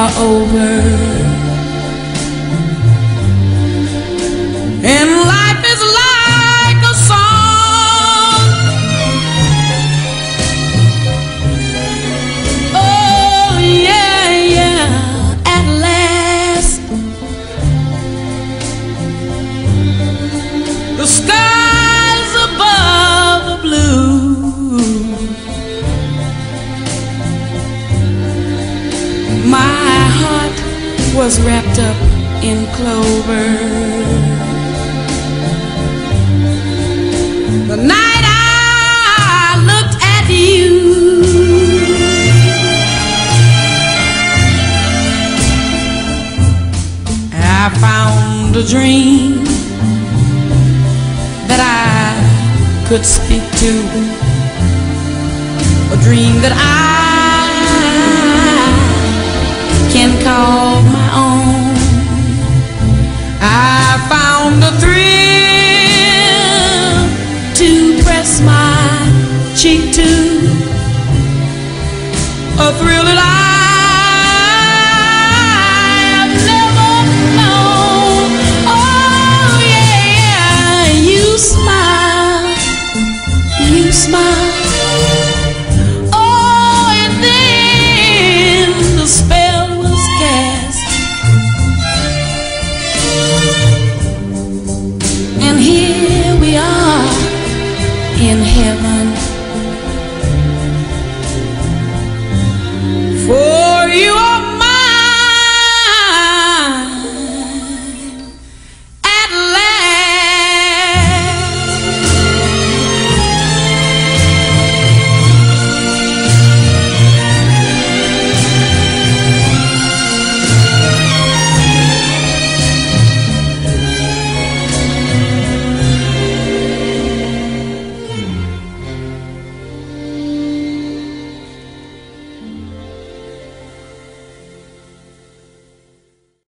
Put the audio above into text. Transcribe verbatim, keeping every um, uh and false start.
are over, and life is like a song. Oh yeah, yeah, at last the skies above are blue. My heart was wrapped up in clover the night I looked at you. I found a dream that I could speak to, a dream that I can call my own. I found a thrill